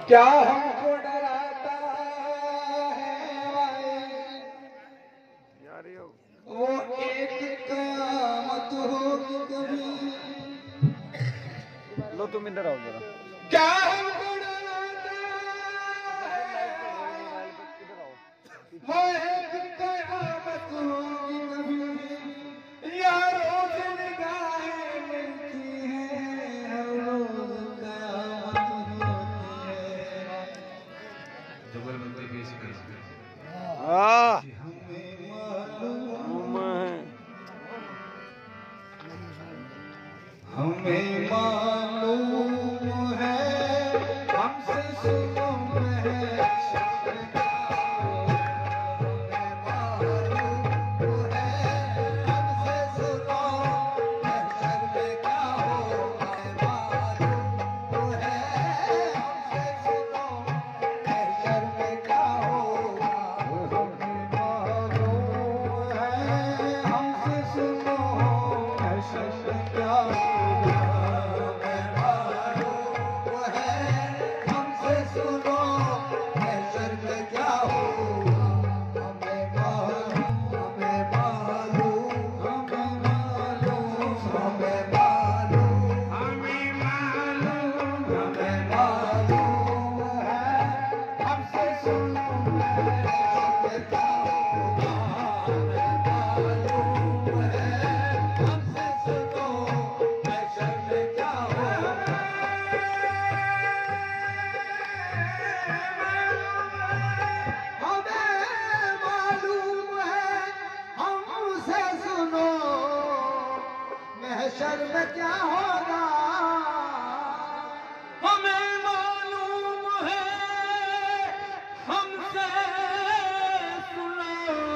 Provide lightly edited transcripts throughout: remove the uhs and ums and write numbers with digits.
क्या हमको डराता है वो एक कयामत होगी कभी। लो तुम इधर आओ जरा। क्या हमको डराता वो एक कयामत होगी कभी। यारों से निगाहें मिलती हैं हर रोज कयामत होती है। जुगलबंदी पेश कर हमें मालूम है हमसे सुनो महशर में क्या होगा। हमें मालूम है हमसे सुनो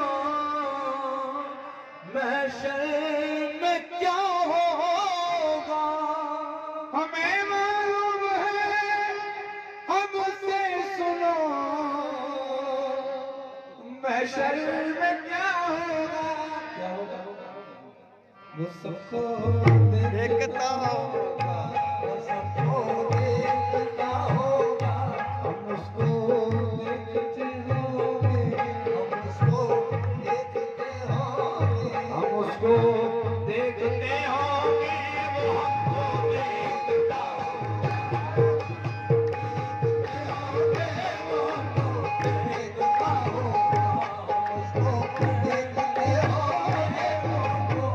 महशर में क्या होगा। हमें मालूम है हमसे सुनो महशर में क्या होगा। क्या होगा वो सबको देखता होगा, वो सबको देखता होगा। हम उसको देखते होंगे, हम उसको देखते होंगे, हम उसको देखते होंगे, वो हमको देखता होगा। वो हमको देखता होगा, हम उसको देखते होंगे, वो हमको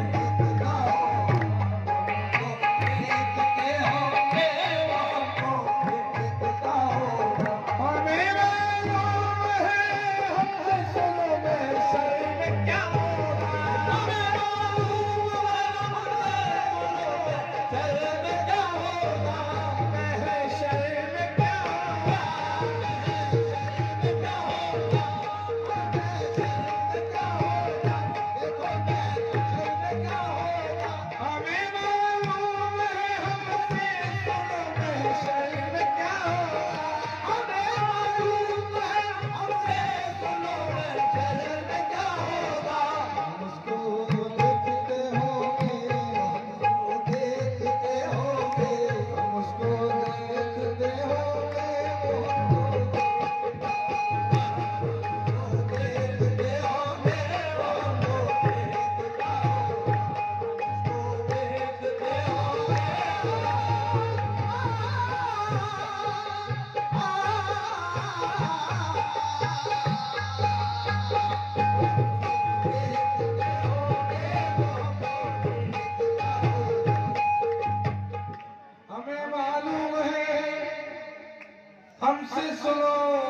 हमसे सुनो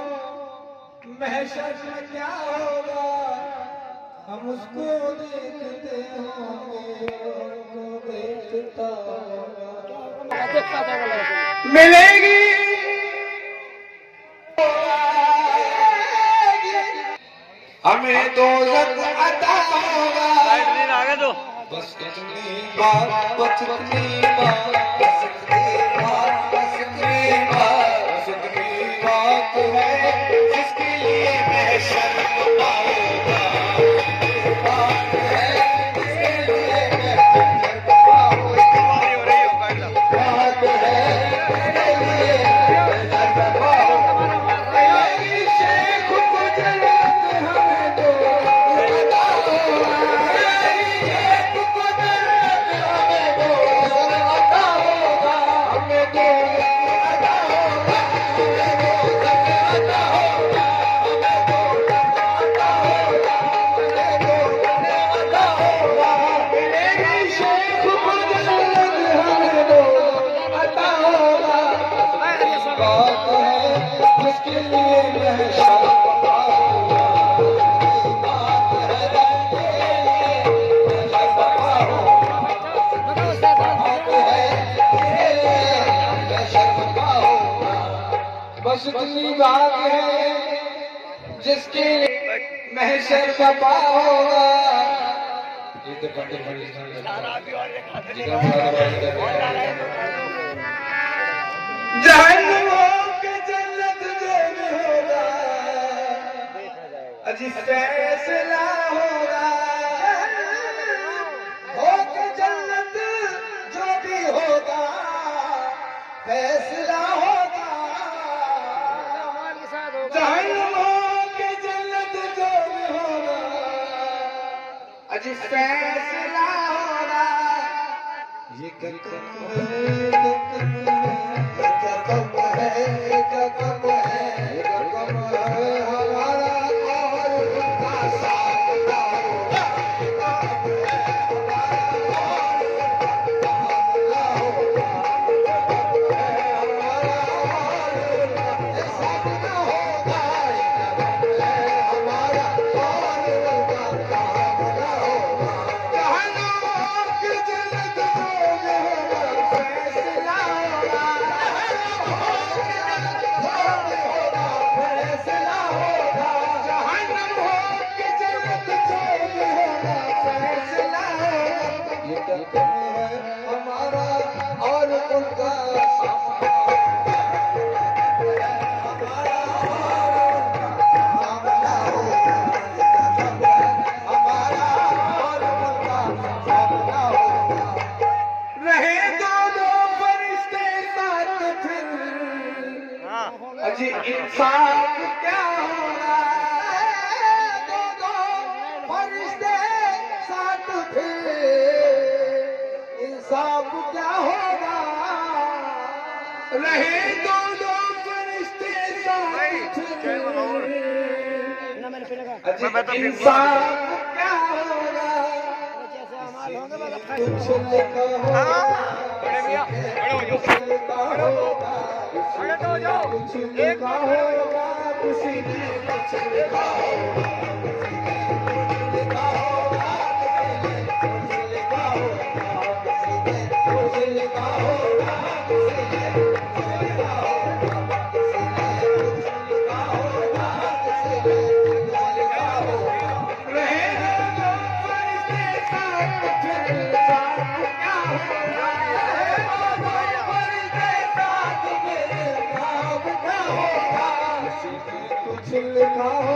महशर में क्या होगा। हम उसको देखते होंगे, उसको देखता होगा। मिलेगी हमें दोज़ख अता होगा। आगे दो बस इतनी बात, बस इतनी बात, बस इतनी बात, बस इतनी बात, बस इतनी बात है जिसके लिए महशर पाऊंगा। बात है जिसके लिए महशर पाऊंगा। बात है जिसके लिए महशर पाऊंगा। उतनी बात है जिसके महशर का होगा। ये तो पंडित जहन्नम के जन्नत जो भी होगा, अजी फैसला होगा। हो के जन्नत जो भी होगा, फैसला होगा। जहन्नम के जन्नत जो भी होगा, अजी फैसला होगा। ये कदम है, कदम है, कदम है हमारा और उनका साथ ना होगा। हमारा और उनका रहे दो फरिश्ते साथ, फिर अजी इंसान क्या होगा। दो फरिश्ते साथ, फिर इंसाफ क्या होगा। रहे दो फरिश्ते साथ, इंसाफ क्या होगा। कुछ लिखा होगा, कुछ लिखा होगा, कुछ लिखा होगा, किसी ने कुछ लिखा होगा, लिखा होगा, कुछ लिखा होगा, कुछ लिखा होगा, कुछ लिखा हो